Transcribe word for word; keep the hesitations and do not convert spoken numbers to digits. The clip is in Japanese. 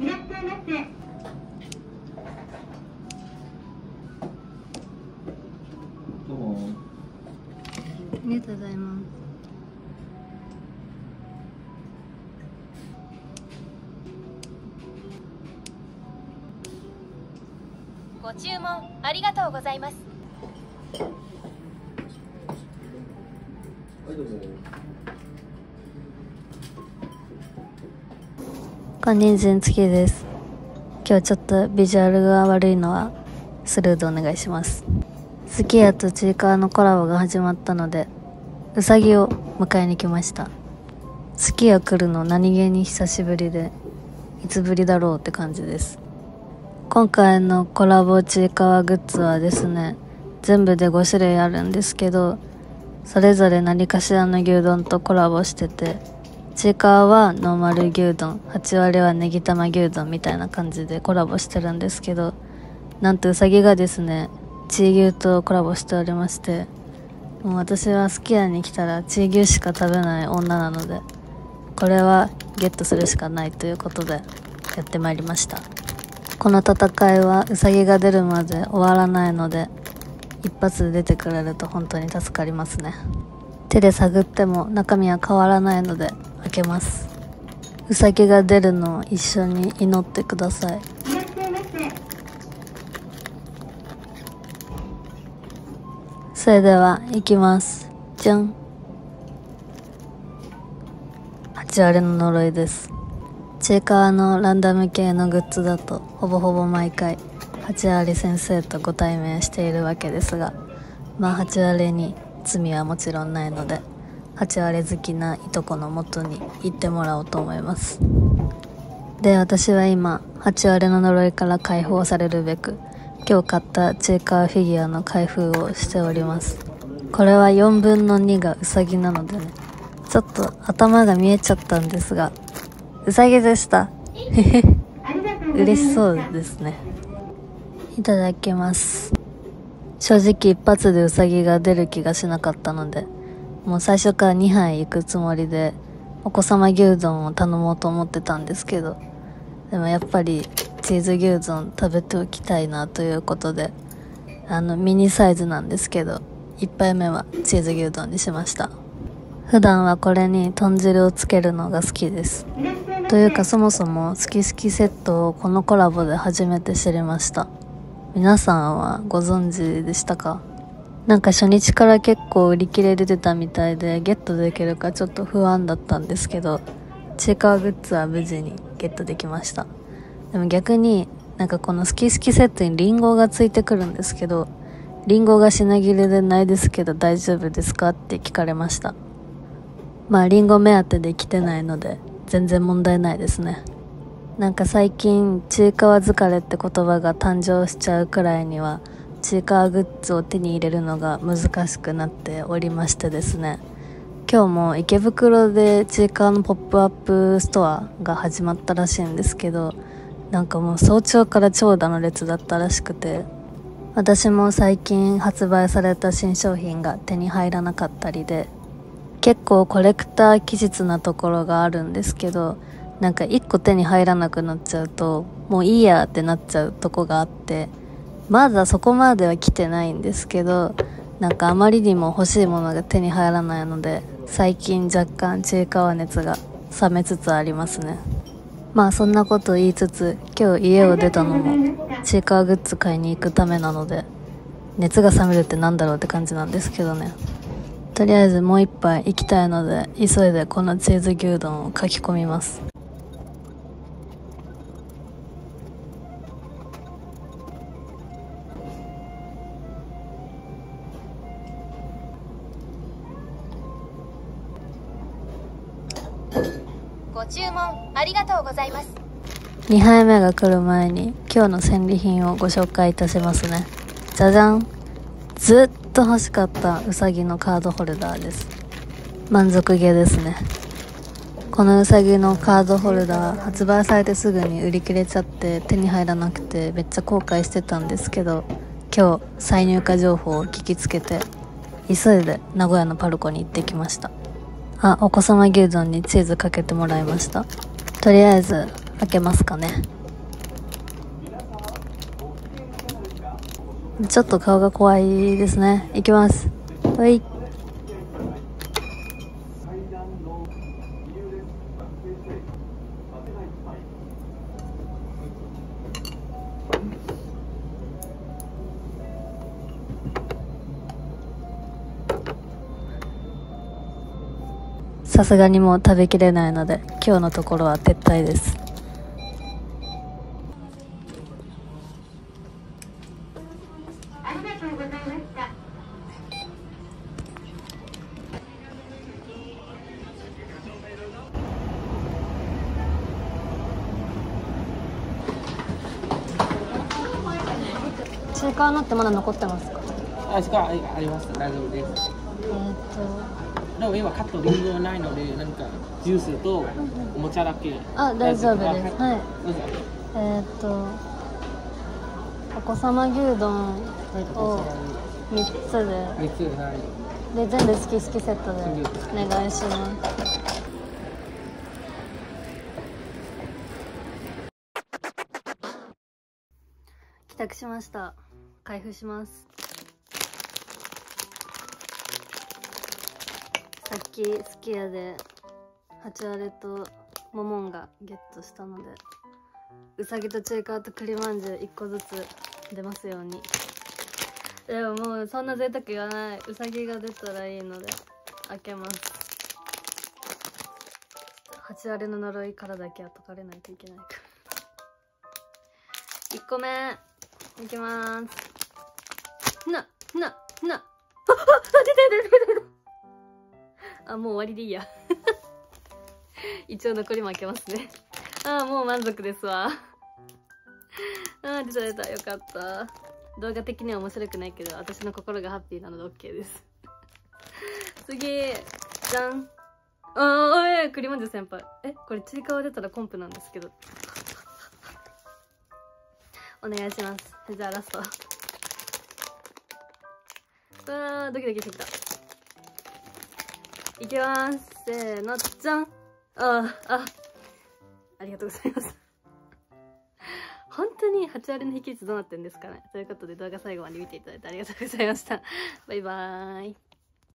いらっしゃいませ。 どうも。 ありがとうございます。 ご注文ありがとうございます。 はい、どうぞ。 こんにちは、つきです。今日ちょっとビジュアルが悪いのはスルーでお願いします。すき家とちいかわのコラボが始まったので、うさぎを迎えに来ました。すき家来るの何気に久しぶりで、いつぶりだろうって感じです。今回のコラボちいかわグッズはですね、全部でごしゅるいあるんですけど、それぞれ何かしらの牛丼とコラボしてて、ちいかわはノーマル牛丼、はち割はネギ玉牛丼みたいな感じでコラボしてるんですけど、なんとうさぎがですね、チー牛とコラボしておりまして、もう私はすき家に来たらチー牛しか食べない女なので、これはゲットするしかないということでやってまいりました。この戦いはうさぎが出るまで終わらないので、一発で出てくれると本当に助かりますね。手で探っても中身は変わらないので開けます。うさぎが出るのを一緒に祈ってください。 いらっしゃいませ。 それでは行きます。じゃん。はち割の呪いです。ちいかわのランダム系のグッズだとほぼほぼ毎回はち割先生とご対面しているわけですが、まあはち割に罪はもちろんないので、はち割好きないとこの元に行ってもらおうと思います。で、私は今はち割の呪いから解放されるべく、今日買ったちいかわフィギュアの開封をしております。これはよんぶんのにがうさぎなのでね、ちょっと頭が見えちゃったんですが、うさぎでした。嬉しそうですね。いただきます。正直一発でうさぎが出る気がしなかったので、もう最初からにはい行くつもりでお子様牛丼を頼もうと思ってたんですけど、でもやっぱりチーズ牛丼食べておきたいなということで、あのミニサイズなんですけど、いっぱいめはチーズ牛丼にしました。普段はこれに豚汁をつけるのが好きです。というかそもそも好き好きセットをこのコラボで初めて知りました。皆さんはご存知でしたか？なんか初日から結構売り切れ出てたみたいで、ゲットできるかちょっと不安だったんですけど、ちいかわグッズは無事にゲットできました。でも逆になんかこの好き好きセットにリンゴがついてくるんですけど、リンゴが品切れでないですけど大丈夫ですかって聞かれました。まあリンゴ目当てで来てないので全然問題ないですね。なんか最近ちいかわ疲れって言葉が誕生しちゃうくらいには、ちいかわグッズを手に入れるのが難しくなっておりましてですね、今日も池袋でちいかわのポップアップストアが始まったらしいんですけど、なんかもう早朝から長蛇の列だったらしくて、私も最近発売された新商品が手に入らなかったりで、結構コレクター気質なところがあるんですけど、なんか一個手に入らなくなっちゃうともういいやってなっちゃうとこがあって、まだそこまでは来てないんですけど、なんかあまりにも欲しいものが手に入らないので、最近若干ちいかわ熱が冷めつつありますね。まあそんなこと言いつつ、今日家を出たのもちいかわグッズ買いに行くためなので、熱が冷めるってなんだろうって感じなんですけどね。とりあえずもう一杯行きたいので、急いでこのチーズ牛丼を書き込みます。 ご注文ありがとうございます。 にはいめが来る前に今日の戦利品をご紹介いたしますね。じゃじゃん。ずっと欲しかったうさぎのカードホルダーです。満足げですね。このうさぎのカードホルダー発売されてすぐに売り切れちゃって手に入らなくてめっちゃ後悔してたんですけど、今日再入荷情報を聞きつけて急いで名古屋のパルコに行ってきました。あ、お子様牛丼にチーズかけてもらいました。とりあえず開けますかね。ちょっと顔が怖いですね。いきます。はい。さすがにもう食べきれないので、今日のところは撤退です。 ありがとうございました。 チーカーのってまだ残ってますか？ あ、そこはあります。大丈夫です。 えーっとでも今カットリンゴないので、何かジュースとおもちゃだけ。 あ、大丈夫です。はい。 どうぞ。 えーっとお子様牛丼をみっつで、 みっつ、はい。 で全部好き好きセットでお願いします。帰宅しました。開封します。さっきすき家でハチワレとモモンがゲットしたので、うさぎとちいかわと栗まんじゅういっこずつ出ますように。でももうそんな贅沢言わない。うさぎが出たらいいので開けます。ハチワレの呪いからだけは解かれないといけないからいっこめいきまーす。なななああ、出た出た出た出た。あ、もう終わりでいいや。一応残りも開けますね。ああ、もう満足ですわ。ああ、出た出た、よかった。動画的には面白くないけど、私の心がハッピーなので OK です。次、じゃん。ああ、おい、栗まんじゅう先輩。え、これちいかわ出たらコンプなんですけど。お願いします。じゃあラスト。うわー、ドキドキしてきた。いきます。せーの、じゃん。ああ、あ、ありがとうございます。本当にハチワレの秘訣どうなってるんですかね。ということで動画最後まで見ていただいてありがとうございました。バイバーイ。